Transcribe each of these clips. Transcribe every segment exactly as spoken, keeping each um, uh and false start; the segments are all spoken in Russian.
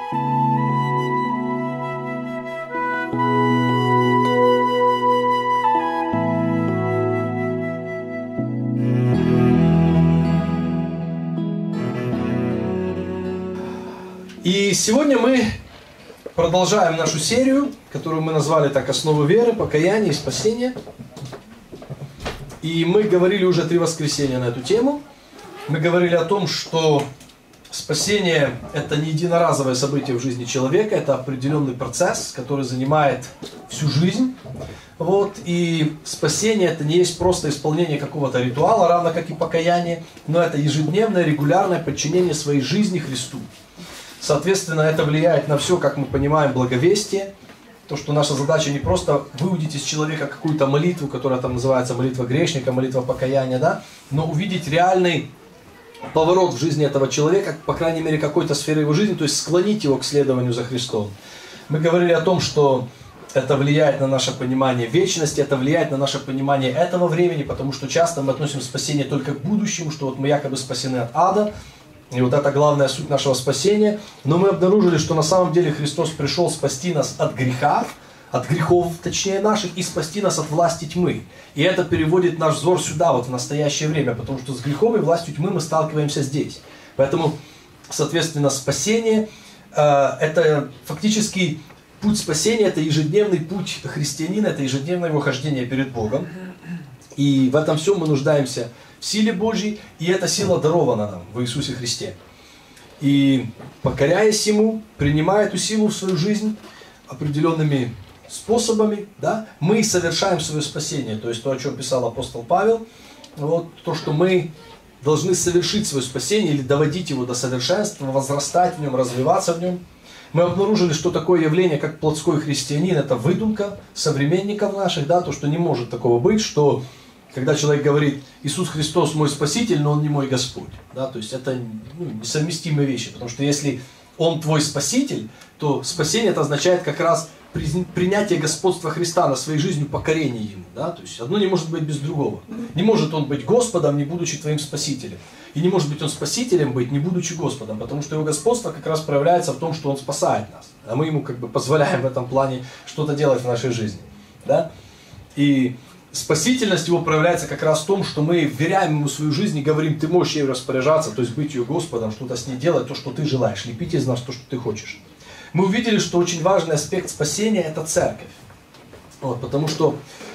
И сегодня мы продолжаем нашу серию, которую мы назвали так «Основы веры, покаяния и спасения». И мы говорили уже три воскресенья на эту тему. Мы говорили о том, что спасение – это не единоразовое событие в жизни человека, это определенный процесс, который занимает всю жизнь. Вот. И спасение – это не есть просто исполнение какого-то ритуала, равно как и покаяние, но это ежедневное, регулярное подчинение своей жизни Христу. Соответственно, это влияет на все, как мы понимаем, благовестие. То, что наша задача не просто выудить из человека какую-то молитву, которая там называется молитва грешника, молитва покаяния, да, но увидеть реальный поворот в жизни этого человека, по крайней мере, какой-то сфере его жизни, то есть склонить его к следованию за Христом. Мы говорили о том, что это влияет на наше понимание вечности, это влияет на наше понимание этого времени, потому что часто мы относим спасение только к будущему, что вот мы якобы спасены от ада. И вот это главная суть нашего спасения. Но мы обнаружили, что на самом деле Христос пришел спасти нас от греха, от грехов, точнее наших, и спасти нас от власти тьмы. И это переводит наш взор сюда, вот в настоящее время, потому что с грехом и властью тьмы мы сталкиваемся здесь. Поэтому, соответственно, спасение, э, это фактически путь спасения, это ежедневный путь христианина, это ежедневное его хождение перед Богом. И в этом всем мы нуждаемся в силе Божьей, и эта сила дарована нам в Иисусе Христе. И покоряясь Ему, принимая эту силу в свою жизнь определенными способами, да, мы совершаем свое спасение. То есть то, о чем писал апостол Павел, вот, то, что мы должны совершить свое спасение или доводить его до совершенства, возрастать в нем, развиваться в нем. Мы обнаружили, что такое явление, как плотской христианин, это выдумка современников наших, да, то, что не может такого быть, что когда человек говорит: Иисус Христос мой Спаситель, но Он не мой Господь. Да? То есть это ну, несовместимые вещи. Потому что если Он твой Спаситель, то спасение это означает как раз принятие господства Христа над своей жизнью, покорение Ему. Да? То есть одно не может быть без другого. Не может Он быть Господом, не будучи твоим Спасителем. И не может быть Он Спасителем быть, не будучи Господом. Потому что Его господство как раз проявляется в том, что Он спасает нас. А мы Ему как бы позволяем в этом плане что-то делать в нашей жизни. Да? И спасительность Его проявляется как раз в том, что мы вверяем Ему свою жизнь и говорим: Ты можешь ею распоряжаться, то есть быть ее Господом, что-то с ней делать, то, что Ты желаешь, лепить из нас то, что Ты хочешь. Мы увидели, что очень важный аспект спасения – это церковь. Вот, потому что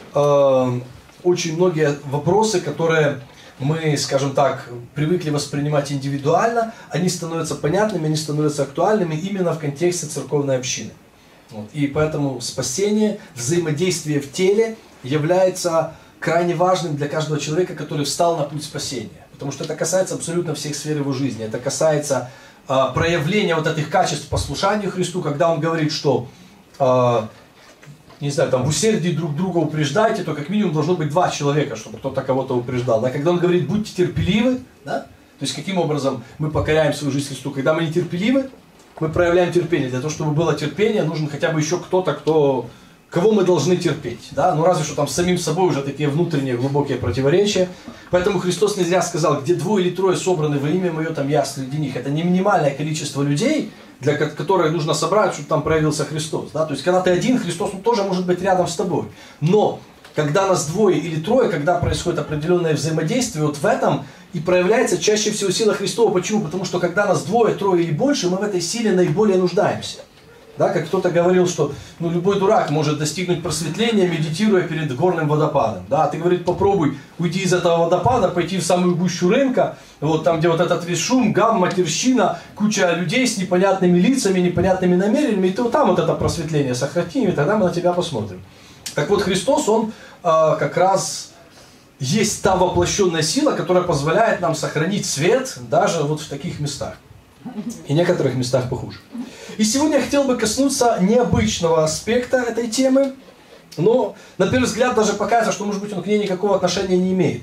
э, очень многие вопросы, которые мы, скажем так, привыкли воспринимать индивидуально, они становятся понятными, они становятся актуальными именно в контексте церковной общины. Вот, и поэтому спасение, взаимодействие в теле является крайне важным для каждого человека, который встал на путь спасения. Потому что это касается абсолютно всех сфер его жизни. Это касается э, проявления вот этих качеств послушания Христу, когда Он говорит, что э, не знаю, там, в усердии друг друга упреждайте, то как минимум должно быть два человека, чтобы кто-то кого-то упреждал. Да? Когда Он говорит: будьте терпеливы, да? То есть каким образом мы покоряем свою жизнь Христу? Когда мы не терпеливы, мы проявляем терпение. Для того, чтобы было терпение, нужен хотя бы еще кто-то, кто... кого мы должны терпеть, да? Ну разве что там с самим собой уже такие внутренние глубокие противоречия. Поэтому Христос не зря сказал: где двое или трое собраны во имя Мое, там Я среди них. Это не минимальное количество людей, для которых нужно собрать, чтобы там проявился Христос, да? То есть когда ты один, Христос он тоже может быть рядом с тобой. Но когда нас двое или трое, когда происходит определенное взаимодействие, вот в этом и проявляется чаще всего сила Христова. Почему? Потому что когда нас двое, трое или больше, мы в этой силе наиболее нуждаемся. Да, как кто-то говорил, что ну, любой дурак может достигнуть просветления, медитируя перед горным водопадом. Да, ты, говорит, попробуй уйти из этого водопада, пойти в самую гущу рынка, вот там, где вот этот весь шум, гам, матерщина, куча людей с непонятными лицами, непонятными намерениями, и ты вот там вот это просветление сохрани, и тогда мы на тебя посмотрим. Так вот, Христос, Он э, как раз есть та воплощенная сила, которая позволяет нам сохранить свет даже вот в таких местах. И некоторых местах похуже. И сегодня я хотел бы коснуться необычного аспекта этой темы, но на первый взгляд даже покажется, что, может быть, он к ней никакого отношения не имеет.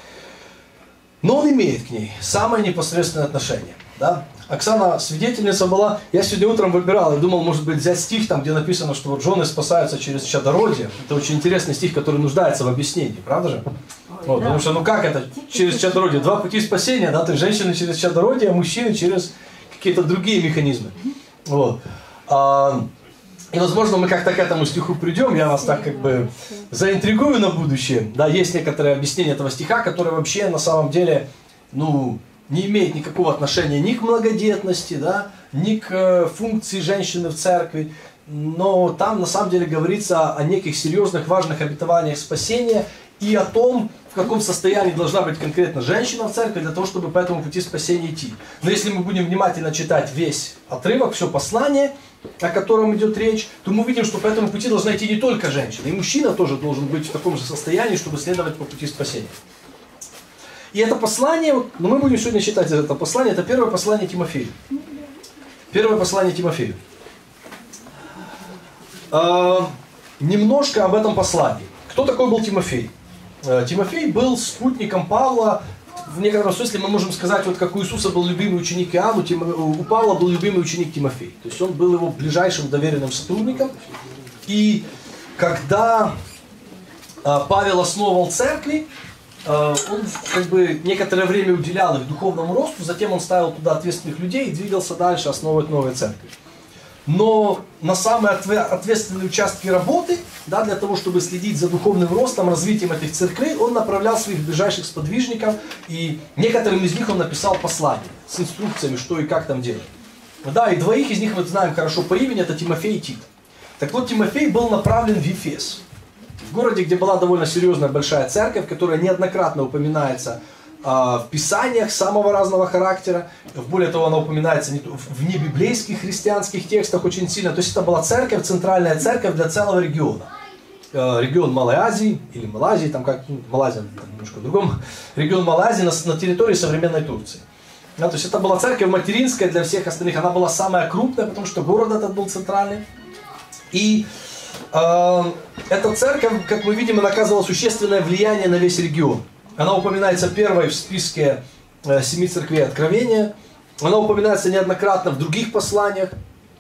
Но он имеет к ней самое непосредственное отношение. Да? Оксана свидетельница была. Я сегодня утром выбирал и думал, может быть, взять стих, там, где написано, что вот жены спасаются через чадородие. Это очень интересный стих, который нуждается в объяснении, правда же? Вот, да. Потому что, ну как это, через чадородие? Два пути спасения, да, то есть женщины через чадородие, а мужчины через какие-то другие механизмы. Вот. И, возможно, мы как-то к этому стиху придем, я вас так как бы заинтригую на будущее. Да, есть некоторые объяснения этого стиха, которые вообще на самом деле, ну, не имеют никакого отношения ни к многодетности, да, ни к э, функции женщины в церкви. Но там на самом деле говорится о неких серьезных, важных обетованиях спасения и о том, в каком состоянии должна быть конкретно женщина в церкви для того, чтобы по этому пути спасения идти. Но если мы будем внимательно читать весь отрывок, все послание, о котором идет речь, то мы увидим, что по этому пути должна идти не только женщина, и мужчина тоже должен быть в таком же состоянии, чтобы следовать по пути спасения. И это послание, ну мы будем сегодня читать это послание, это первое послание Тимофею. Первое послание Тимофею. А, немножко об этом послании. Кто такой был Тимофей? Тимофей был спутником Павла. В некотором смысле мы можем сказать, вот как у Иисуса был любимый ученик Иоанн, у Павла был любимый ученик Тимофей. То есть он был его ближайшим доверенным сотрудником. И когда Павел основывал церкви, он как бы некоторое время уделял их духовному росту, затем он ставил туда ответственных людей и двигался дальше основывать новые церкви. Но на самые ответственные участки работы, да, для того, чтобы следить за духовным ростом, развитием этих церквей, он направлял своих ближайших сподвижников, и некоторым из них он написал послание с инструкциями, что и как там делать. Да, и двоих из них мы знаем хорошо по имени, это Тимофей и Тит. Так вот, Тимофей был направлен в Ефес, в городе, где была довольно серьезная большая церковь, которая неоднократно упоминается в писаниях самого разного характера. Более того, она упоминается в небиблейских христианских текстах очень сильно. То есть это была церковь, центральная церковь для целого региона. Регион Малой Азии, или Малайзии, там как, Малайзия там немножко в другом. Регион Малой Азии на, на территории современной Турции. Да, то есть это была церковь материнская для всех остальных. Она была самая крупная, потому что город этот был центральный. И э, эта церковь, как мы видим, она оказывала существенное влияние на весь регион. Она упоминается первой в списке э, семи церквей Откровения. Она упоминается неоднократно в других посланиях.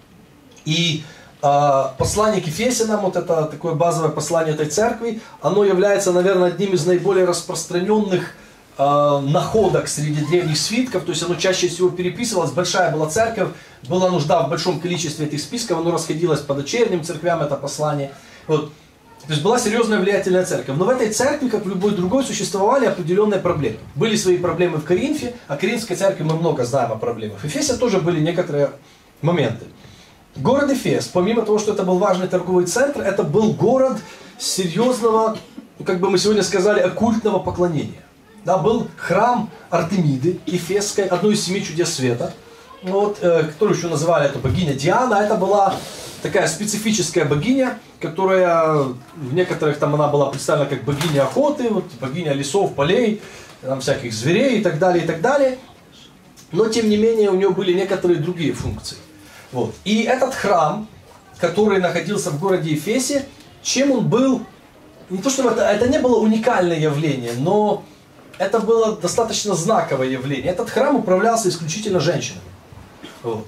И э, послание к Ефесянам, вот это такое базовое послание этой церкви, оно является, наверное, одним из наиболее распространенных э, находок среди древних свитков. То есть оно чаще всего переписывалось. Большая была церковь, была нужда в большом количестве этих списков. Оно расходилось по дочерним церквям, это послание. Вот. То есть была серьезная влиятельная церковь. Но в этой церкви, как в любой другой, существовали определенные проблемы. Были свои проблемы в Коринфе, о Коринфской церкви мы много знаем о проблемах. В Эфесе тоже были некоторые моменты. Город Эфес, помимо того, что это был важный торговый центр, это был город серьезного, как бы мы сегодня сказали, оккультного поклонения. Да, был храм Артемиды Эфесской, одной из семи чудес света, вот, э, которую еще называли это богиня Диана. Это была такая специфическая богиня, которая в некоторых там она была представлена как богиня охоты, вот, богиня лесов, полей, там, всяких зверей и так далее, и так далее. Но тем не менее у нее были некоторые другие функции. Вот. И этот храм, который находился в городе Эфесе, чем он был, не то чтобы это, это не было уникальное явление, но это было достаточно знаковое явление. Этот храм управлялся исключительно женщинами. Вот.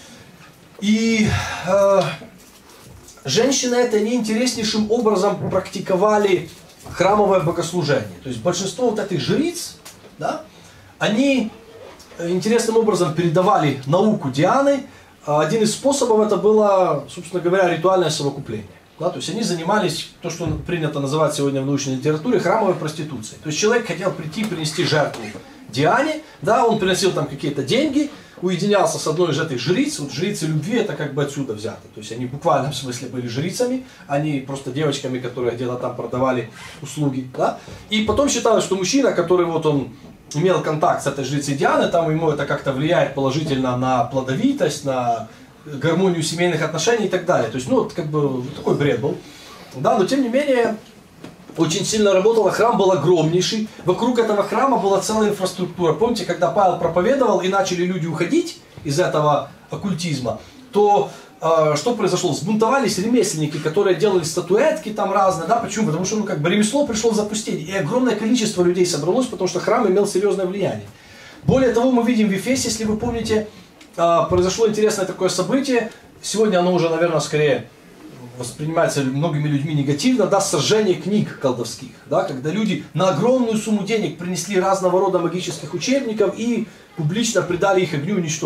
И э, женщины это неинтереснейшим образом практиковали храмовое богослужение. То есть большинство вот этих жриц, да, они интересным образом передавали науку Дианы. Один из способов это было, собственно говоря, ритуальное совокупление. Да, то есть они занимались, то, что принято называть сегодня в научной литературе, храмовой проституцией. То есть человек хотел прийти принести жертву Диане, да, он приносил там какие-то деньги, уединялся с одной из этих жриц. Вот жрицы любви это как бы отсюда взято. То есть они в буквальном смысле были жрицами, они просто девочками, которые где-то там продавали услуги. Да? И потом считалось, что мужчина, который вот он имел контакт с этой жрицей Дианы, там ему это как-то влияет положительно на плодовитость, на гармонию семейных отношений и так далее. То есть, ну, вот как бы такой бред был. Да, но тем не менее, очень сильно работала, храм был огромнейший. Вокруг этого храма была целая инфраструктура. Помните, когда Павел проповедовал и начали люди уходить из этого оккультизма, то э, что произошло? Сбунтовались ремесленники, которые делали статуэтки там разные. Да? Почему? Потому что ну, как бы ремесло пришло в запустение. И огромное количество людей собралось, потому что храм имел серьезное влияние. Более того, мы видим в Ефесе, если вы помните, э, произошло интересное такое событие. Сегодня оно уже, наверное, скорее воспринимается многими людьми негативно, да, сожжение книг колдовских, да, когда люди на огромную сумму денег принесли разного рода магических учебников и публично предали их огню и уничтожили.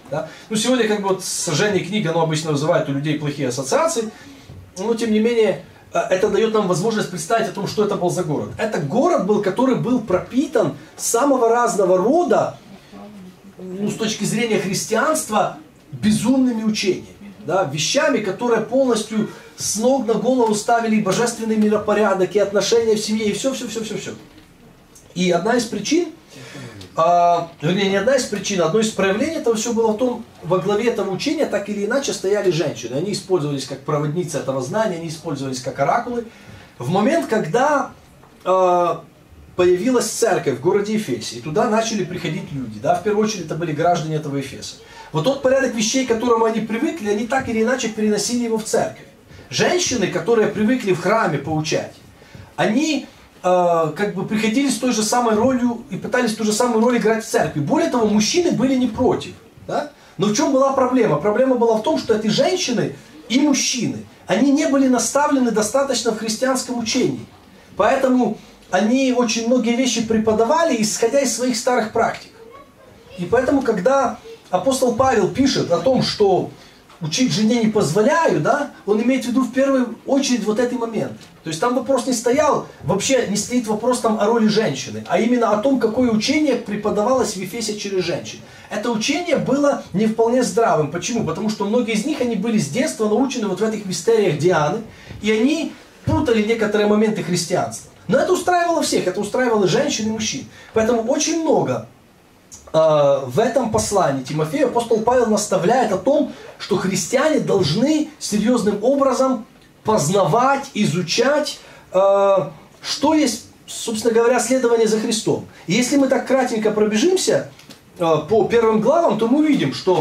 Да? Ну, сегодня, как бы, вот, сожжение книг, оно обычно вызывает у людей плохие ассоциации, но, тем не менее, это дает нам возможность представить о том, что это был за город. Это город был, который был пропитан самого разного рода, ну, с точки зрения христианства, безумными учениями. Да, вещами, которые полностью с ног на голову ставили и божественный миропорядок, и отношения в семье, и все-все-все-все-все. И одна из причин, а, вернее, не одна из причин, одно из проявлений этого всего было в том, во главе этого учения так или иначе стояли женщины. Они использовались как проводницы этого знания, они использовались как оракулы. В момент, когда а, появилась церковь в городе Эфесе, и туда начали приходить люди, да, в первую очередь это были граждане этого Эфеса. Вот тот порядок вещей, к которому они привыкли, они так или иначе переносили его в церковь. Женщины, которые привыкли в храме поучать, они э, как бы приходили с той же самой ролью и пытались ту же самую роль играть в церкви. Более того, мужчины были не против. Да? Но в чем была проблема? Проблема была в том, что эти женщины и мужчины, они не были наставлены достаточно в христианском учении. Поэтому они очень многие вещи преподавали, исходя из своих старых практик. И поэтому, когда апостол Павел пишет о том, что учить жене не позволяю, да, он имеет в виду в первую очередь вот этот момент. То есть там вопрос не стоял, вообще не стоит вопрос там о роли женщины, а именно о том, какое учение преподавалось в Ефесе через женщин. Это учение было не вполне здравым. Почему? Потому что многие из них, они были с детства научены вот в этих мистериях Дианы, и они путали некоторые моменты христианства. Но это устраивало всех, это устраивало и женщин, и мужчин. Поэтому очень много в этом послании Тимофею апостол Павел наставляет о том, что христиане должны серьезным образом познавать, изучать, что есть, собственно говоря, следование за Христом. И если мы так кратенько пробежимся по первым главам, то мы увидим, что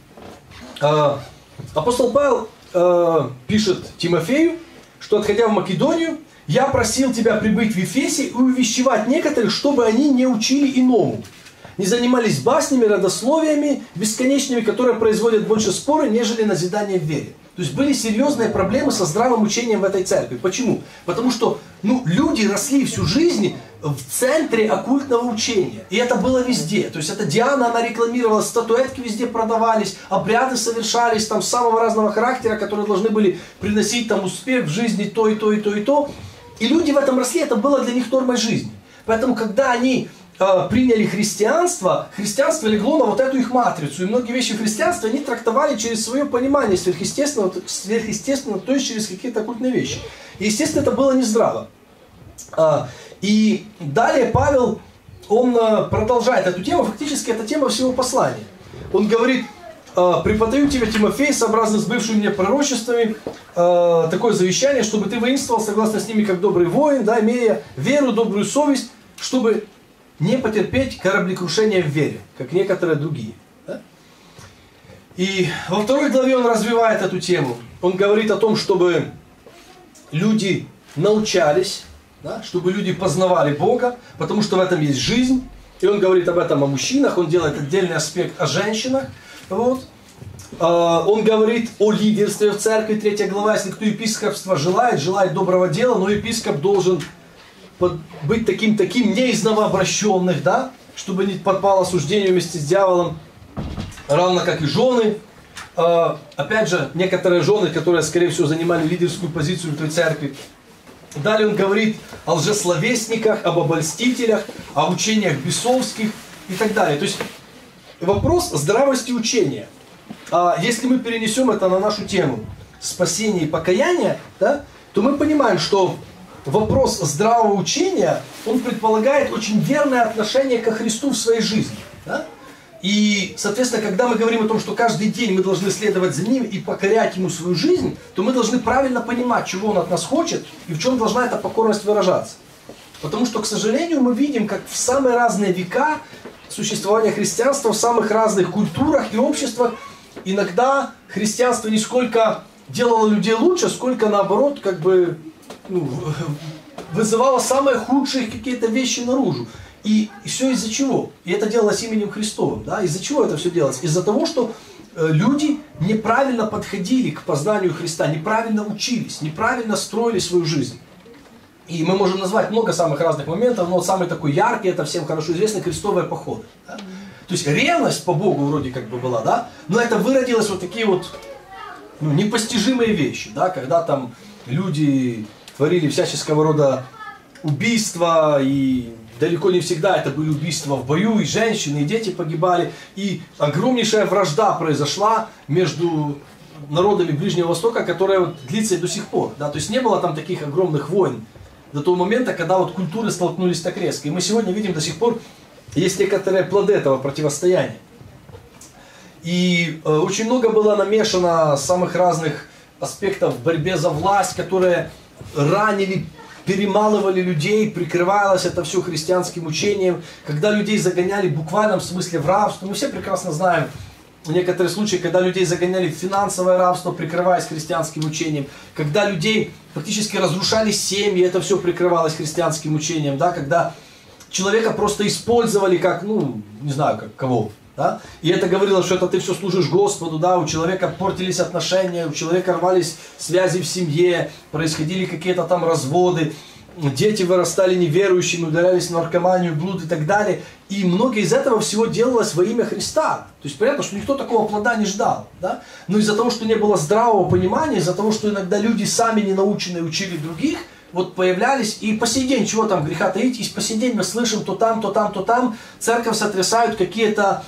апостол Павел пишет Тимофею, что, отходя в Македонию, я просил тебя прибыть в Ефесе и увещевать некоторых, чтобы они не учили иному, не занимались баснями, родословиями бесконечными, которые производят больше споры, нежели назидание в вере. То есть были серьезные проблемы со здравым учением в этой церкви. Почему? Потому что ну, люди росли всю жизнь в центре оккультного учения. И это было везде. То есть эта Диана, она рекламировалась, статуэтки везде продавались, обряды совершались там самого разного характера, которые должны были приносить там успех в жизни то и то и то и то. И люди в этом росли, это было для них нормой жизни. Поэтому, когда они приняли христианство, христианство легло на вот эту их матрицу. И многие вещи христианства они трактовали через свое понимание сверхъестественного, сверхъестественного, то есть через какие-то оккультные вещи. И, естественно, это было нездраво. И далее Павел, он продолжает эту тему, фактически это тема всего послания. Он говорит: «Преподаю тебе, Тимофей, сообразно с бывшими мне пророчествами, такое завещание, чтобы ты воинствовал согласно с ними, как добрый воин, да, имея веру, добрую совесть, чтобы не потерпеть кораблекрушения в вере, как некоторые другие». Да? И во второй главе он развивает эту тему. Он говорит о том, чтобы люди научались, да, чтобы люди познавали Бога, потому что в этом есть жизнь. И он говорит об этом о мужчинах, он делает отдельный аспект о женщинах. Вот. Он говорит о лидерстве в церкви, третья глава, если кто епископство желает, желает доброго дела, но епископ должен быть таким-таким, не из новообращенных, да, чтобы не подпало осуждению вместе с дьяволом, равно как и жены. Опять же, некоторые жены, которые, скорее всего, занимали лидерскую позицию в той церкви. Далее он говорит о лжесловесниках, об обольстителях, о учениях бесовских и так далее. То есть вопрос здравости учения. Если мы перенесем это на нашу тему спасения и покаяния, да, то мы понимаем, что вопрос здравого учения, он предполагает очень верное отношение ко Христу в своей жизни. Да? И, соответственно, когда мы говорим о том, что каждый день мы должны следовать за Ним и покорять Ему свою жизнь, то мы должны правильно понимать, чего Он от нас хочет и в чем должна эта покорность выражаться. Потому что, к сожалению, мы видим, как в самые разные века существования христианства, в самых разных культурах и обществах, иногда христианство не сколько делало людей лучше, сколько наоборот, как бы, ну, вызывало самые худшие какие-то вещи наружу. И, и все из-за чего? И это делалось именем Христовым. Да? Из-за чего это все делалось? Из-за того, что э, люди неправильно подходили к познанию Христа, неправильно учились, неправильно строили свою жизнь. И мы можем назвать много самых разных моментов, но вот самый такой яркий, это всем хорошо известный, крестовые походы. Да? То есть ревность по Богу вроде как бы была, да, но это выродилось вот такие вот ну, непостижимые вещи, да, когда там люди творили всяческого рода убийства, и далеко не всегда это были убийства в бою, и женщины, и дети погибали, и огромнейшая вражда произошла между народами Ближнего Востока, которая вот длится и до сих пор, да, то есть не было там таких огромных войн до того момента, когда вот культуры столкнулись так резко, и мы сегодня видим до сих пор, есть некоторые плоды этого противостояния. И э, очень много было намешано самых разных аспектов в борьбе за власть, которые ранили, перемалывали людей, прикрывалось это все христианским учением, когда людей загоняли в буквальном смысле в рабство. Мы все прекрасно знаем некоторые случаи, когда людей загоняли в финансовое рабство, прикрываясь христианским учением, когда людей фактически разрушали семьи, это все прикрывалось христианским учением, да, когда человека просто использовали как, ну, не знаю, как кого. Да? И это говорило, что это ты все служишь Господу, да? У человека портились отношения, у человека рвались связи в семье, происходили какие-то там разводы, дети вырастали неверующими, ударялись в наркоманию, блуд и так далее. И многое из этого всего делалось во имя Христа. То есть понятно, что никто такого плода не ждал. Да? Но из-за того, что не было здравого понимания, из-за того, что иногда люди сами не наученные учили других, вот появлялись, и по сей день, чего там греха таить, и по сей день мы слышим то там, то там, то там, церковь сотрясают какие-то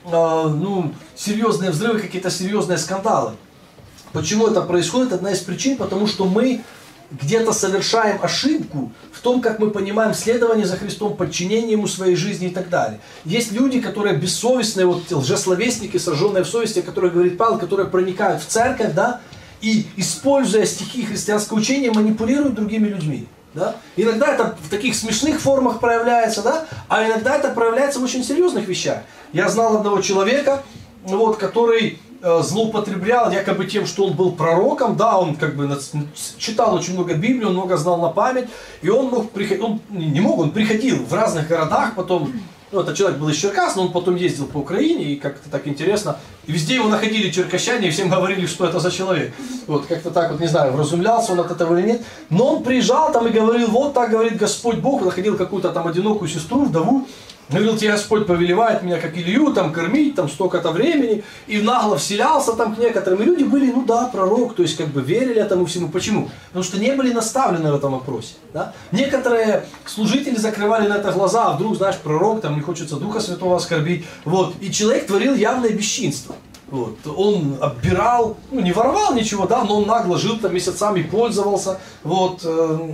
ну, серьезные взрывы, какие-то серьезные скандалы. Почему это происходит? Одна из причин, потому что мы где-то совершаем ошибку в том, как мы понимаем следование за Христом, подчинение Ему своей жизни и так далее. Есть люди, которые бессовестные, вот лжесловесники, сожженные в совести, о которых говорит Павел, которые проникают в церковь, да, и, используя стихи христианского учения, манипулируют другими людьми. Да? Иногда это в таких смешных формах проявляется, да? А иногда это проявляется в очень серьезных вещах. Я знал одного человека, вот, который э, злоупотреблял якобы тем, что он был пророком, да, он как бы читал очень много Библии, он много знал на память, и он мог приходить, он не мог, он приходил в разных городах, потом, ну, этот человек был из Черкас, но он потом ездил по Украине, и как-то так интересно, и везде его находили черкащане, и всем говорили, что это за человек. Вот, как-то так вот, не знаю, вразумлялся он от этого или нет, но он приезжал там и говорил, вот так говорит Господь Бог, находил какую-то там одинокую сестру, вдову, говорил, тебе Господь повелевает меня, как Илью, там, кормить, там, столько-то времени, и нагло вселялся там к некоторым, и люди были, ну да, пророк, то есть, как бы, верили этому всему. Почему? Потому что не были наставлены в этом вопросе, да? Некоторые служители закрывали на это глаза, а вдруг, знаешь, пророк, там, не хочется Духа Святого оскорбить, вот, и человек творил явное бесчинство. Вот. Он оббирал, ну, не воровал ничего, да, но он нагло жил там месяцами, пользовался, вот, э,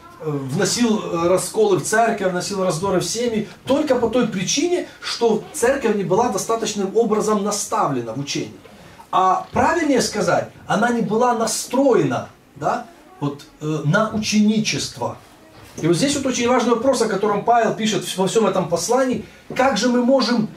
вносил расколы в церковь, вносил раздоры в семьи, только по той причине, что церковь не была достаточным образом наставлена в учении. А правильнее сказать, она не была настроена, да, вот, э, на ученичество. И вот здесь вот очень важный вопрос, о котором Павел пишет во всем этом послании, как же мы можем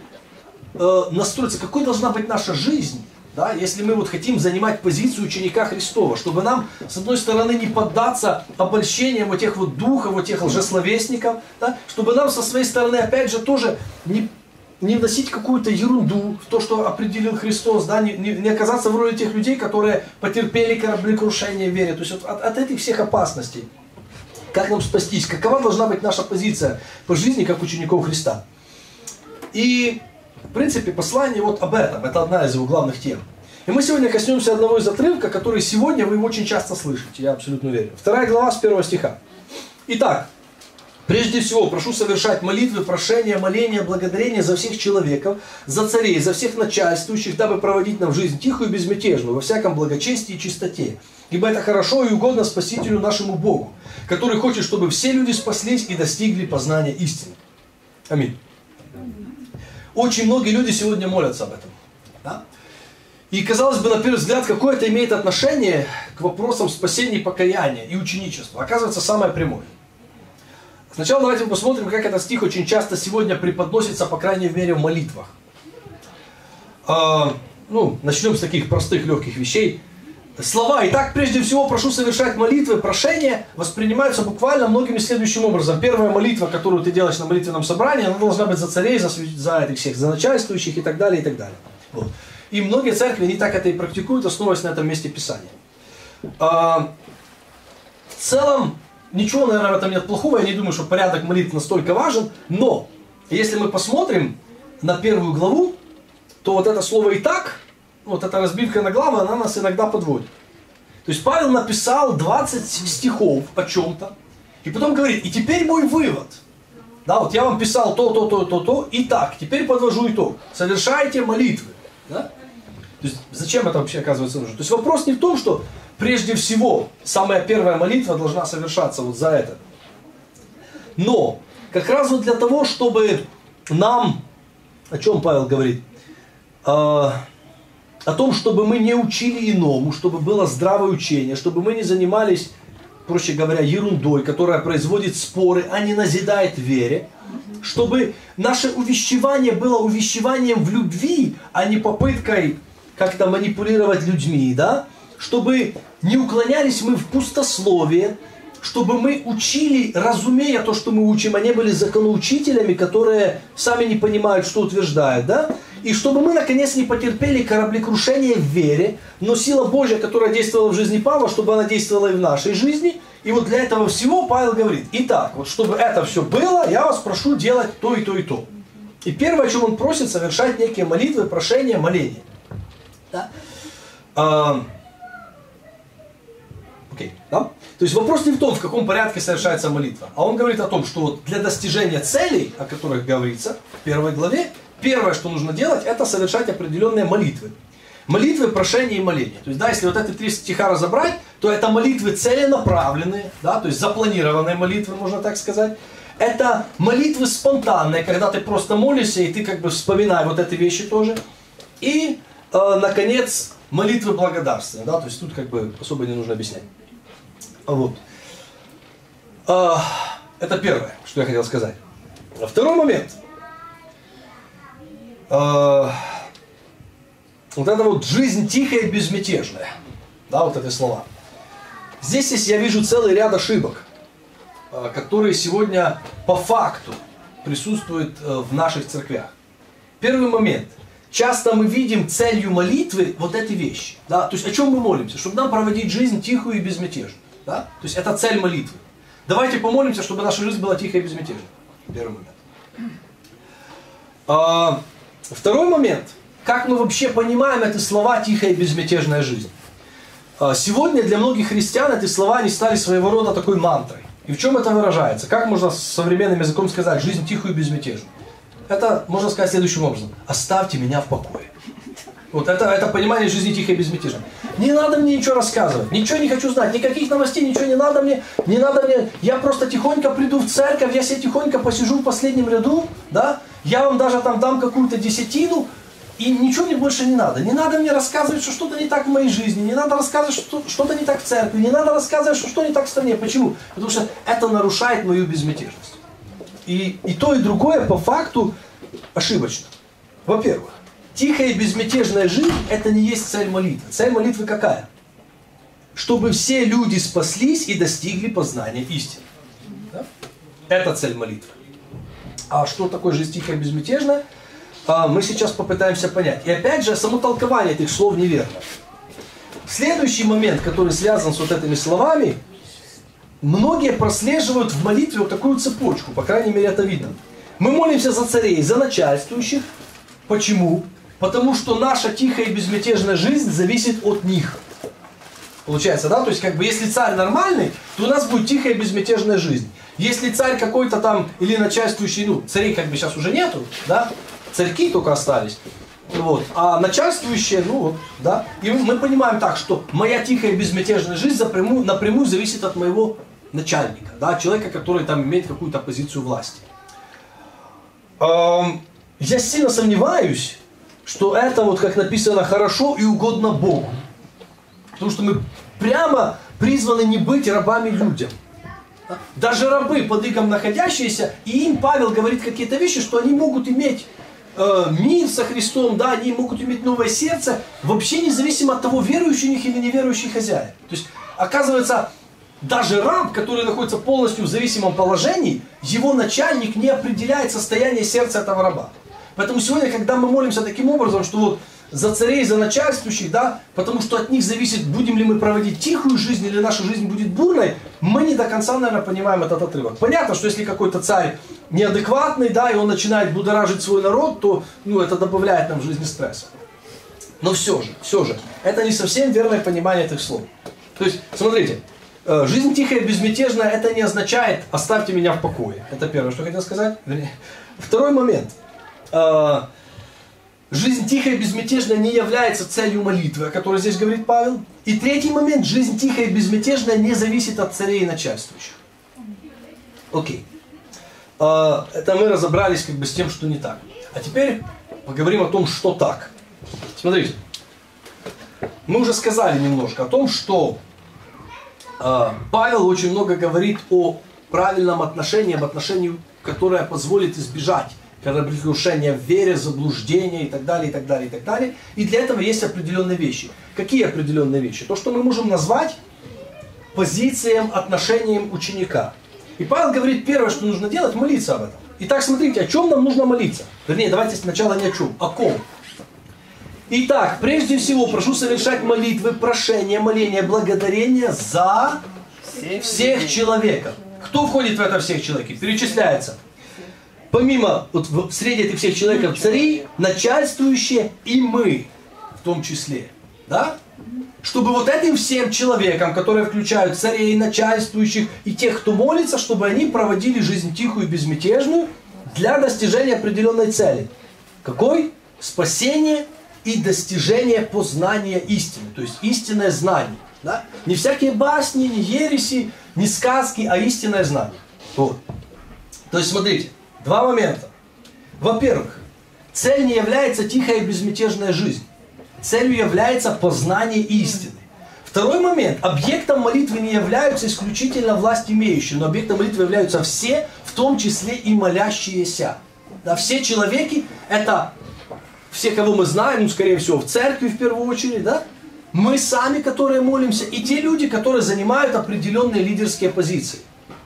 э, настроиться, какой должна быть наша жизнь, да, если мы вот хотим занимать позицию ученика Христова, чтобы нам, с одной стороны, не поддаться обольщениям вот тех вот духов, вот тех лжесловесников, да, чтобы нам, со своей стороны, опять же, тоже не, не вносить какую-то ерунду в то, что определил Христос, да, не, не, не оказаться в роли тех людей, которые потерпели кораблекрушение в вере. То есть вот от, от этих всех опасностей. Как нам спастись? Какова должна быть наша позиция по жизни, как учеников Христа? И в принципе, послание вот об этом, это одна из его главных тем. И мы сегодня коснемся одного из отрывка, который сегодня вы очень часто слышите, я абсолютно уверен. Вторая глава с первого стиха. Итак, прежде всего, прошу совершать молитвы, прошения, моления, благодарения за всех человеков, за царей, за всех начальствующих, дабы проводить нам жизнь тихую и безмятежную, во всяком благочестии и чистоте. Ибо это хорошо и угодно Спасителю нашему Богу, который хочет, чтобы все люди спаслись и достигли познания истины. Аминь. Очень многие люди сегодня молятся об этом. Да? И, казалось бы, на первый взгляд, какое это имеет отношение к вопросам спасения, покаяния и ученичества? Оказывается, самое прямое. Сначала давайте посмотрим, как этот стих очень часто сегодня преподносится, по крайней мере, в молитвах. А, ну, начнем с таких простых, легких вещей. Слова «Итак, прежде всего, прошу совершать молитвы, прошения» воспринимаются буквально многими следующим образом. Первая молитва, которую ты делаешь на молитвенном собрании, она должна быть за царей, за, за этих всех, за начальствующих и так далее, и так далее. Вот. И многие церкви не так это и практикуют, основываясь на этом месте Писания. А, в целом, ничего, наверное, в этом нет плохого. Я не думаю, что порядок молитв настолько важен. Но, если мы посмотрим, на первую главу, то вот это слово «и так», вот эта разбивка на главы, она нас иногда подводит. То есть Павел написал двадцать стихов о чем-то, и потом говорит, и теперь мой вывод. Да, вот я вам писал то, то, то, то, то, и так, теперь подвожу итог. Совершайте молитвы. Да? То есть зачем это вообще оказывается нужно? То есть вопрос не в том, что прежде всего самая первая молитва должна совершаться вот за это. Но как раз вот для того, чтобы нам, о чем Павел говорит, э, о том, чтобы мы не учили иному, чтобы было здравое учение, чтобы мы не занимались, проще говоря, ерундой, которая производит споры, а не назидает вере, чтобы наше увещевание было увещеванием в любви, а не попыткой как-то манипулировать людьми, да? Чтобы не уклонялись мы в пустословие, чтобы мы учили, разумея то, что мы учим, а не были законоучителями, которые сами не понимают, что утверждают, да? И чтобы мы, наконец, не потерпели кораблекрушение в вере, но сила Божья, которая действовала в жизни Павла, чтобы она действовала и в нашей жизни. И вот для этого всего Павел говорит, итак, вот чтобы это все было, я вас прошу делать то и то и то. И первое, о чем он просит, совершать некие молитвы, прошения, моления. Да? А, окей, да? То есть вопрос не в том, в каком порядке совершается молитва, а он говорит о том, что вот для достижения целей, о которых говорится в первой главе, первое, что нужно делать, это совершать определенные молитвы. Молитвы, прошения и моления. То есть, да, если вот эти три стиха разобрать, то это молитвы целенаправленные, да, то есть запланированные молитвы, можно так сказать. Это молитвы спонтанные, когда ты просто молишься, и ты как бы вспоминаешь вот эти вещи тоже. И, э, наконец, молитвы благодарствия, да, то есть тут как бы особо не нужно объяснять. Вот. Э, это первое, что я хотел сказать. Второй момент. Э, Вот это вот жизнь тихая и безмятежная. Да, вот эти слова. Здесь есть, я вижу целый ряд ошибок, которые сегодня по факту присутствуют в наших церквях. Первый момент. Часто мы видим целью молитвы вот эти вещи. Да? То есть о чем мы молимся? Чтобы нам проводить жизнь тихую и безмятежную. Да? То есть это цель молитвы. Давайте помолимся, чтобы наша жизнь была тихой и безмятежной. Первый момент. А, второй момент. Как мы вообще понимаем эти слова «тихая и безмятежная жизнь»? Сегодня для многих христиан эти слова не стали своего рода такой мантрой. И в чем это выражается? Как можно современным языком сказать «жизнь тихую и безмятежную»? Это можно сказать следующим образом. «Оставьте меня в покое». Вот это, это понимание жизни тихой и безмятежной. Не надо мне ничего рассказывать, ничего не хочу знать, никаких новостей, ничего не надо мне, не надо мне, я просто тихонько приду в церковь, я себе тихонько посижу в последнем ряду, да? Я вам даже там дам какую-то десятину, и ничего мне больше не надо. Не надо мне рассказывать, что что-то не так в моей жизни. Не надо рассказывать, что что-то не так в церкви. Не надо рассказывать, что что не так в стране. Почему? Потому что это нарушает мою безмятежность. И, и то, и другое по факту ошибочно. Во-первых, тихая и безмятежная жизнь – это не есть цель молитвы. Цель молитвы какая? Чтобы все люди спаслись и достигли познания истины. Да? Это цель молитвы. А что такое жизнь тихая и безмятежная? Мы сейчас попытаемся понять. И опять же, само толкование этих слов неверно. Следующий момент, который связан с вот этими словами, многие прослеживают в молитве вот такую цепочку, по крайней мере это видно. Мы молимся за царей, за начальствующих. Почему? Потому что наша тихая и безмятежная жизнь зависит от них. Получается, да? То есть, как бы, если царь нормальный, то у нас будет тихая и безмятежная жизнь. Если царь какой-то там, или начальствующий, ну, царей как бы сейчас уже нету, да? Царьки только остались. Вот. А начальствующие, ну вот, да. И мы понимаем так, что моя тихая и безмятежная жизнь напрямую, напрямую зависит от моего начальника, да, человека, который там имеет какую-то позицию власти. Эм, я сильно сомневаюсь, что это, вот как написано, хорошо и угодно Богу. Потому что мы прямо призваны не быть рабами людям. Даже рабы под игом находящиеся, и им Павел говорит какие-то вещи, что они могут иметь мир со Христом, да, они могут иметь новое сердце, вообще независимо от того, верующий у них или неверующий хозяин. То есть, оказывается, даже раб, который находится полностью в зависимом положении, его начальник не определяет состояние сердца этого раба. Поэтому сегодня, когда мы молимся таким образом, что вот за царей, за начальствующих, да, потому что от них зависит, будем ли мы проводить тихую жизнь или наша жизнь будет бурной, мы не до конца, наверное, понимаем этот отрывок. Понятно, что если какой-то царь неадекватный, да, и он начинает будоражить свой народ, то, ну, это добавляет нам в жизни стресса. Но все же, все же, это не совсем верное понимание этих слов. То есть, смотрите, жизнь тихая, безмятежная, это не означает «оставьте меня в покое». Это первое, что хотел сказать. Второй момент. Жизнь тихая и безмятежная не является целью молитвы, о которой здесь говорит Павел. И третий момент. Жизнь тихая и безмятежная не зависит от царей и начальствующих. Окей. Это мы разобрались как бы с тем, что не так. А теперь поговорим о том, что так. Смотрите. Мы уже сказали немножко о том, что Павел очень много говорит о правильном отношении, об отношении, которое позволит избежать кораблекрушения в вере, заблуждения и так далее, и так далее, и так далее. И для этого есть определенные вещи. Какие определенные вещи? То, что мы можем назвать позицией, отношением ученика. И Павел говорит, первое, что нужно делать, молиться об этом. Итак, смотрите, о чем нам нужно молиться? Вернее, давайте сначала не о чем, о ком. Итак, прежде всего, прошу совершать молитвы, прошения, моления, благодарения за всех, всех человеков. Кто входит в это всех человеков? Перечисляется. Помимо, вот среди этих всех человеков, цари, начальствующие и мы в том числе. Да? Чтобы вот этим всем человекам, которые включают царей, начальствующих и тех, кто молится, чтобы они проводили жизнь тихую и безмятежную для достижения определенной цели. Какой? Спасение и достижение познания истины. То есть истинное знание. Да? Не всякие басни, не ереси, не сказки, а истинное знание. Вот. То есть смотрите. Два момента. Во-первых, цель не является тихая и безмятежная жизнь. Целью является познание истины. Второй момент. Объектом молитвы не являются исключительно власть имеющие, но объектом молитвы являются все, в том числе и молящиеся. Да, все человеки, это все, кого мы знаем, ну, скорее всего, в церкви в первую очередь, да? Мы сами, которые молимся, и те люди, которые занимают определенные лидерские позиции.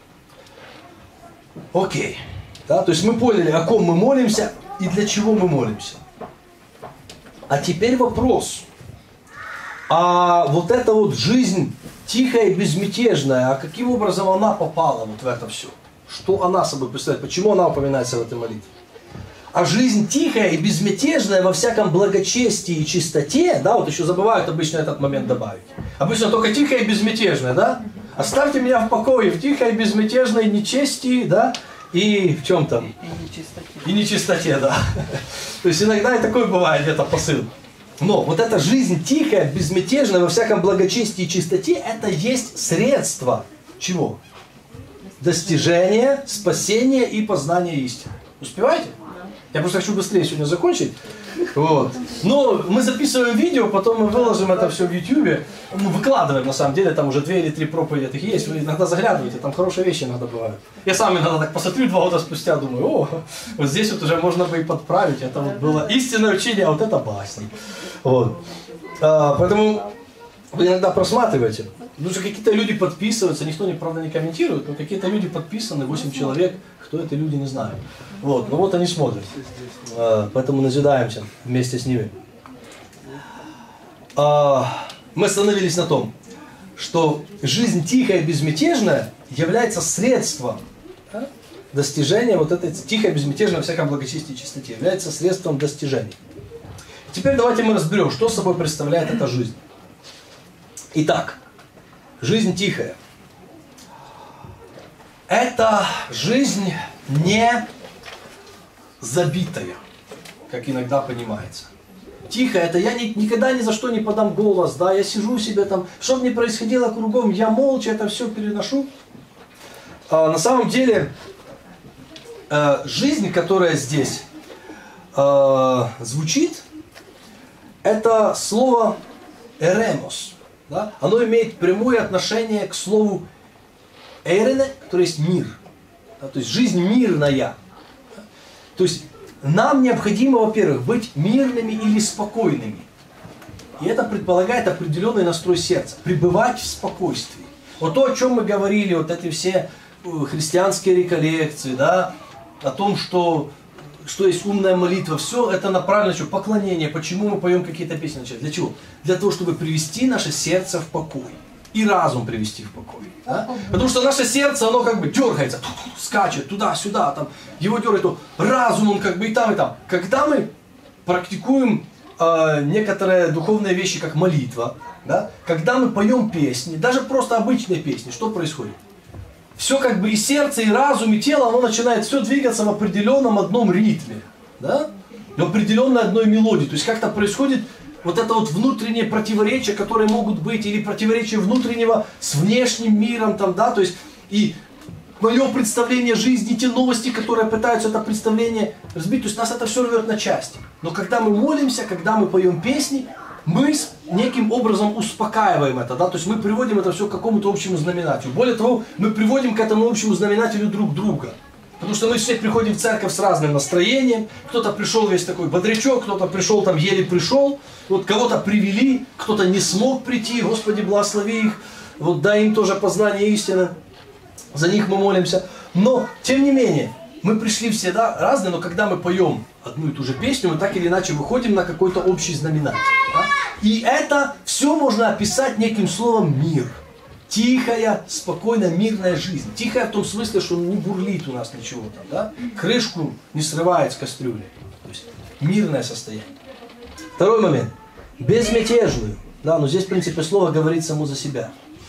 Окей. Да, то есть мы поняли, о ком мы молимся и для чего мы молимся. А теперь вопрос. А вот эта вот жизнь тихая и безмятежная, а каким образом она попала вот в это все? Что она собой представляет? Почему она упоминается в этой молитве? А жизнь тихая и безмятежная во всяком благочестии и чистоте, да, вот еще забывают обычно этот момент добавить. Обычно только тихая и безмятежная, да? Оставьте меня в покое, в тихой и безмятежной нечестии, да? И в чем там? И нечистоте. И нечистоте, да. То есть иногда и такой бывает где-то посыл. Но вот эта жизнь тихая, безмятежная, во всяком благочестии и чистоте, это есть средство чего? Достижения, спасения и познания истины. Успеваете? Я просто хочу быстрее сегодня закончить. Вот. Но мы записываем видео, потом мы выложим это все в ютубе. Мы выкладываем, на самом деле, там уже две или три проповеди таких есть. Вы иногда заглядываете, там хорошие вещи иногда бывают. Я сам иногда так посмотрю два года спустя, думаю, о, вот здесь вот уже можно бы и подправить. Это вот было истинное учение, а вот это басни. Вот. А, поэтому вы иногда просматриваете. Потому что какие-то люди подписываются, никто, не, правда, не комментирует, но какие-то люди подписаны, восемь человек, кто это люди, не знаю. Вот, ну вот они смотрят. А, поэтому назидаемся вместе с ними. А, мы остановились на том, что жизнь тихая и безмятежная является средством, да, достижения вот этой тихой, безмятежной во всяком благочестии и чистоте, является средством достижения. Теперь давайте мы разберем, что собой представляет эта жизнь. Итак, жизнь тихая. Это жизнь не забитая, как иногда понимается. Тихая, это я ни, никогда ни за что не подам голос, да, я сижу себе там, что бы ни происходило кругом, я молча это все переношу. А, на самом деле, э, жизнь, которая здесь э, звучит, это слово «эремос». Да? Оно имеет прямое отношение к слову «эйрене», которое есть мир. Да? То есть жизнь мирная. То есть нам необходимо, во-первых, быть мирными или спокойными. И это предполагает определенный настрой сердца. Пребывать в спокойствии. Вот то, о чем мы говорили, вот эти все христианские реколлекции, да, о том, что что есть умная молитва, все это направлено на что? Поклонение. Почему мы поем какие-то песни? Для чего? Для того, чтобы привести наше сердце в покой. И разум привести в покой. Да? Потому что наше сердце, оно как бы дергается, скачет туда-сюда, там, его дергает, то разум, он как бы и там, и там. Когда мы практикуем э, некоторые духовные вещи, как молитва, да? Когда мы поем песни, даже просто обычные песни, что происходит? Все как бы и сердце, и разум, и тело, оно начинает все двигаться в определенном одном ритме, да? В определенной одной мелодии. То есть как-то происходит вот это вот внутреннее противоречие, которые могут быть, или противоречие внутреннего с внешним миром, там, да, то есть и мое представление жизни, те новости, которые пытаются это представление разбить, то есть нас это все рвет на части. Но когда мы молимся, когда мы поем песни, мы неким образом успокаиваем это, да, то есть мы приводим это все к какому-то общему знаменателю. Более того, мы приводим к этому общему знаменателю друг друга. Потому что мы все приходим в церковь с разным настроением. Кто-то пришел весь такой бодрячок, кто-то пришел там еле пришел. Вот кого-то привели, кто-то не смог прийти. Господи, благослови их. Вот дай им тоже познание истины. За них мы молимся. Но, тем не менее, мы пришли все, да, разные, но когда мы поем одну и ту же песню, мы так или иначе выходим на какой-то общий знаменатель. Да? И это все можно описать неким словом «мир». Тихая, спокойная, мирная жизнь. Тихая в том смысле, что не бурлит у нас ничего там, да? Крышку не срывает с кастрюли. То есть мирное состояние. Второй момент. Безмятежную. Да, но здесь, в принципе, слово говорит само за себя.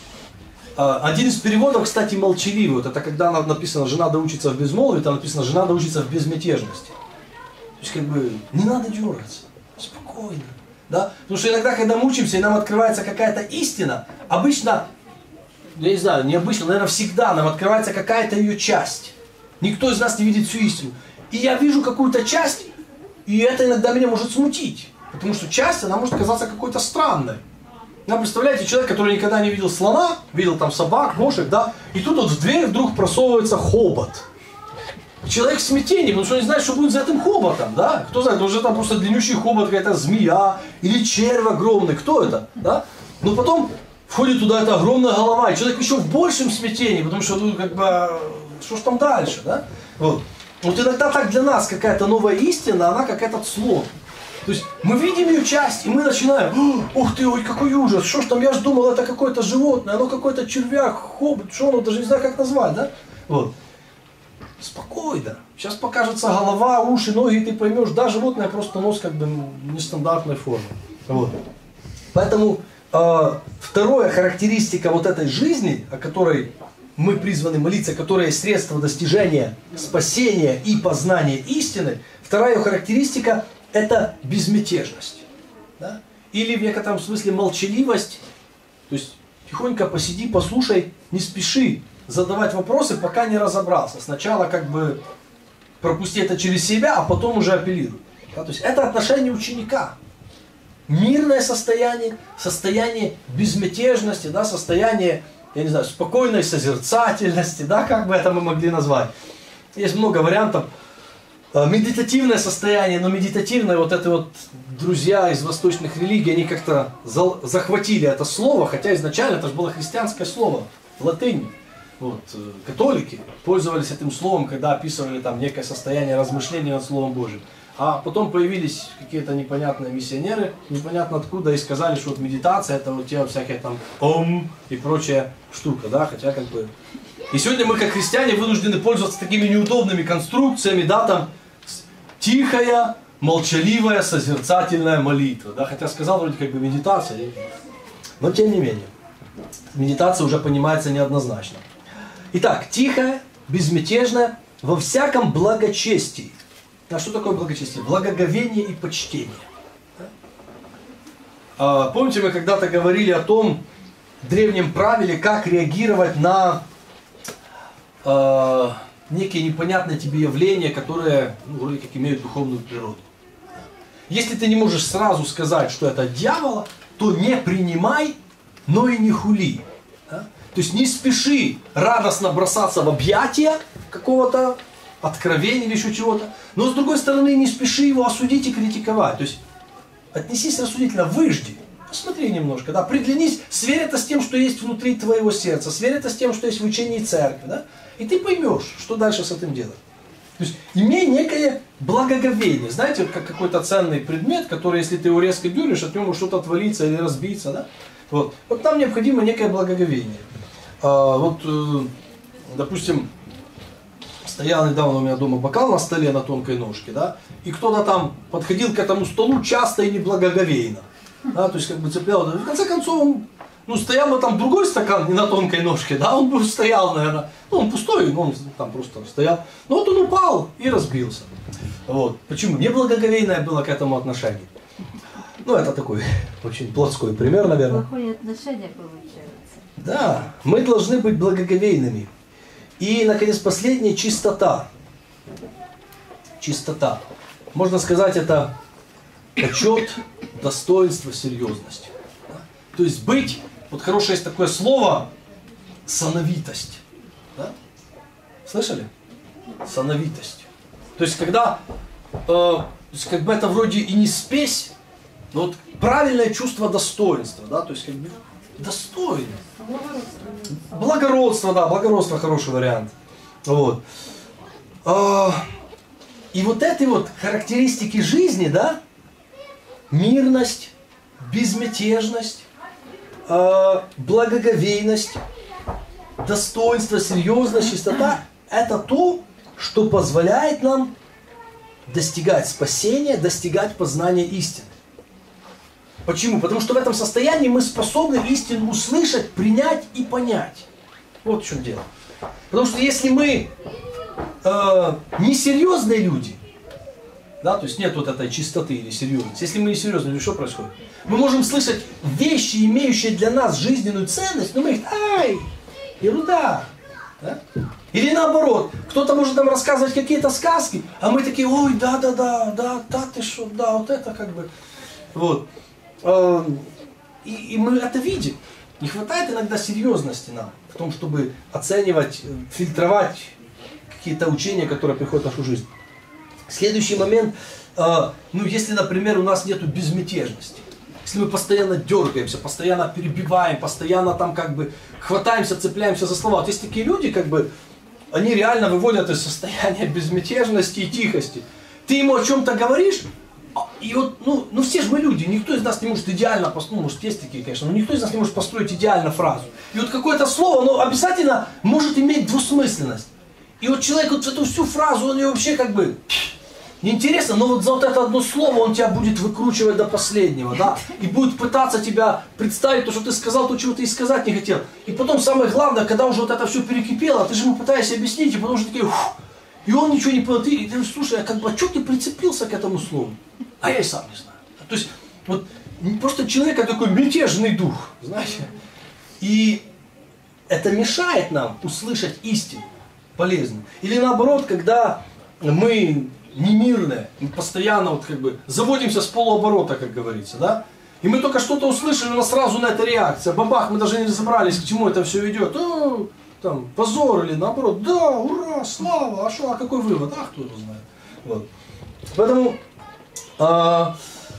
Один из переводов, кстати, молчаливый. Вот это когда написано «жена да учится в безмолвии», там написано «жена да учится в безмятежности». То есть, как бы, не надо дергаться. Спокойно. Да? Потому что иногда, когда мы учимся, и нам открывается какая-то истина, обычно... Я не знаю, необычно, наверное, всегда нам открывается какая-то ее часть. Никто из нас не видит всю истину. И я вижу какую-то часть, и это иногда меня может смутить. Потому что часть, она может казаться какой-то странной. Ну, представляете, человек, который никогда не видел слона, видел там собак, кошек, да, и тут вот в дверь вдруг просовывается хобот. Человек в смятении, потому что он не знает, что будет за этим хоботом, да. Кто знает, уже там просто длиннющий хобот, какая-то змея, или червь огромный, кто это, да. Но потом... Входит туда эта огромная голова, и человек еще в большем смятении, потому что, ну, как бы, что ж там дальше, да? Вот. Вот иногда так для нас какая-то новая истина, она как этот слон. То есть мы видим ее часть, и мы начинаем, ух ты, ой, какой ужас, что ж там, я же думал, это какое-то животное, оно какой-то червяк, хобот, что оно, даже не знаю, как назвать, да? Вот. Спокойно. Сейчас покажется голова, уши, ноги, и ты поймешь, да, животное просто нос как бы нестандартной формы. Вот. Поэтому... Вторая характеристика вот этой жизни, о которой мы призваны молиться, которая есть средство достижения спасения и познания истины, вторая характеристика – это безмятежность. Да? Или в некотором смысле молчаливость, то есть тихонько посиди, послушай, не спеши задавать вопросы, пока не разобрался. Сначала как бы пропусти это через себя, а потом уже апеллируй. Да? То есть это отношение ученика. Мирное состояние, состояние безмятежности, да, состояние, я не знаю, спокойной созерцательности, да, как бы это мы могли назвать. Есть много вариантов. Медитативное состояние, но медитативное, вот это вот друзья из восточных религий, они как-то захватили это слово, хотя изначально это же было христианское слово, латынь. Вот, католики пользовались этим словом, когда описывали там некое состояние размышления над Словом Божьим. А потом появились какие-то непонятные миссионеры, непонятно откуда, и сказали, что вот медитация, это вот те всякие там ом и прочая штука, да, хотя как бы... И сегодня мы, как христиане, вынуждены пользоваться такими неудобными конструкциями, да, там, тихая, молчаливая, созерцательная молитва, да, хотя сказал вроде как бы медитация, но тем не менее, медитация уже понимается неоднозначно. Итак, тихая, безмятежная, во всяком благочестии. А что такое благочестие? Благоговение и почтение. А, помните, мы когда-то говорили о том древнем правиле, как реагировать на а, некие непонятные тебе явления, которые, ну, вроде как имеют духовную природу. Если ты не можешь сразу сказать, что это от дьявола, то не принимай, но и не хули. Да? То есть не спеши радостно бросаться в объятия какого-то откровения или еще чего-то, но с другой стороны не спеши его осудить и критиковать. То есть отнесись рассудительно, выжди, посмотри немножко, да, приглянись, сверь это с тем, что есть внутри твоего сердца, сверь это с тем, что есть в учении церкви, да, и ты поймешь, что дальше с этим делать. То есть имей некое благоговение. Знаете, как какой-то ценный предмет, который, если ты его резко дернешь, от него что-то отвалится или разбиться. Да? Вот. Вот нам необходимо некое благоговение. А, вот, э, допустим, стоял недавно у меня дома бокал на столе на тонкой ножке, да, и кто-то там подходил к этому столу часто и неблагоговейно. Да, то есть как бы цеплял. В конце концов, он, ну, стоял бы там другой стакан не на тонкой ножке, да, он бы стоял, наверное, ну, он пустой, но он там просто стоял. Но вот он упал и разбился. Вот. Почему? Неблагоговейное было к этому отношение. Ну, это такой очень плотской пример, наверное. Плохое отношение получается. Да, мы должны быть благоговейными. И, наконец, последнее – чистота. Чистота. Можно сказать, это почет, достоинство, серьезность. Да? То есть быть, вот хорошее есть такое слово, сановитость. Да? Слышали? Сановитость. То есть, когда, э, то есть, как бы это вроде и не спесь, но вот правильное чувство достоинства. Да? То есть, как бы достойно. Благородство. Благородство, да, благородство хороший вариант. Вот. И вот эти вот характеристики жизни, да, мирность, безмятежность, благоговейность, достоинство, серьезность, чистота, это то, что позволяет нам достигать спасения, достигать познания истины. Почему? Потому что в этом состоянии мы способны истину услышать, принять и понять. Вот в чем дело. Потому что если мы э, несерьезные люди, да, то есть нет вот этой чистоты или серьезности, если мы несерьезные люди, что происходит? Мы можем слышать вещи, имеющие для нас жизненную ценность, но мы их, ай, ерунда. Да? Или наоборот, кто-то может нам рассказывать какие-то сказки, а мы такие, ой, да-да-да, да, да, ты что, да, вот это как бы, вот. И, и мы это видим. Не хватает иногда серьезности нам в том, чтобы оценивать, фильтровать какие-то учения, которые приходят в нашу жизнь. Следующий момент, ну если, например, у нас нет безмятежности, если мы постоянно дергаемся, постоянно перебиваем, постоянно там как бы хватаемся, цепляемся за слова. Вот есть такие люди, как бы, они реально выводят из состояния безмятежности и тихости. Ты ему о чем-то говоришь, и вот, ну, ну все же мы люди, никто из нас не может идеально построить, ну, может, есть такие, конечно, но никто из нас не может построить идеально фразу. И вот какое-то слово, оно обязательно может иметь двусмысленность. И вот человек вот эту всю фразу, он ее вообще как бы неинтересно, но вот за вот это одно слово он тебя будет выкручивать до последнего, да, и будет пытаться тебя представить то, что ты сказал, то, чего ты и сказать не хотел. И потом самое главное, когда уже вот это все перекипело, ты же ему пытаешься объяснить, и потом уже такие, ух, и он ничего не понял, ты, и ты слушай, а как бы, а что ты прицепился к этому слову? А я и сам не знаю. То есть, вот, просто человек такой мятежный дух, знаете. И это мешает нам услышать истину полезную. Или наоборот, когда мы немирные, мы постоянно вот как бы заводимся с полуоборота, как говорится, да? И мы только что-то услышали, у нас сразу на это реакция. Бабах, мы даже не разобрались, к чему это все идет. О, там, позор или наоборот, да, ура, слава, а что, а какой вывод? А кто его знает. Вот. Поэтому а,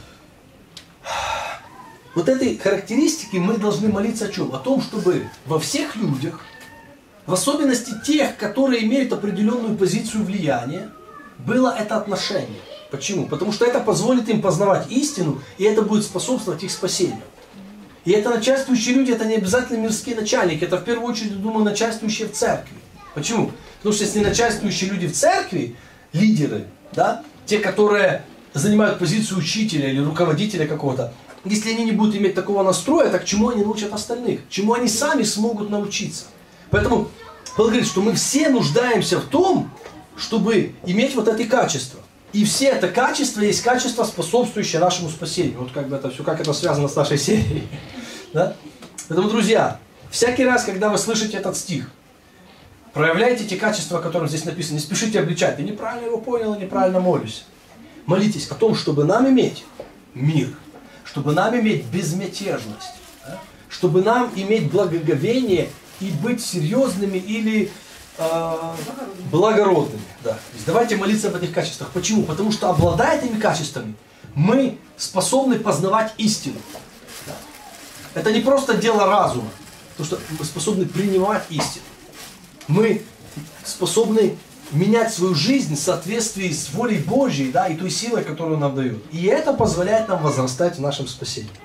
вот этой характеристики мы должны молиться о чем? О том, чтобы во всех людях, в особенности тех, которые имеют определенную позицию влияния, было это отношение. Почему? Потому что это позволит им познавать истину, и это будет способствовать их спасению. И это начальствующие люди, это не обязательно мирские начальники, это в первую очередь, думаю, начальствующие в церкви. Почему? Потому что если начальствующие люди в церкви, лидеры, да, те, которые занимают позицию учителя или руководителя какого-то, если они не будут иметь такого настроя, так чему они научат остальных? Чему они сами смогут научиться? Поэтому Павел говорит, что мы все нуждаемся в том, чтобы иметь вот эти качества. И все это качество есть качество, способствующее нашему спасению. Вот как бы это все, как это связано с нашей серией. Да? Поэтому, друзья, всякий раз, когда вы слышите этот стих, проявляйте те качества, о которых здесь написано. Не спешите обличать. Ты неправильно его понял, неправильно молюсь. Молитесь о том, чтобы нам иметь мир, чтобы нам иметь безмятежность, да? Чтобы нам иметь благоговение и быть серьезными или благородными. Да. Давайте молиться об этих качествах. Почему? Потому что, обладая этими качествами, мы способны познавать истину. Да. Это не просто дело разума, потому что мы способны принимать истину. Мы способны менять свою жизнь в соответствии с волей Божьей, да, и той силой, которую Он нам дает. И это позволяет нам возрастать в нашем спасении.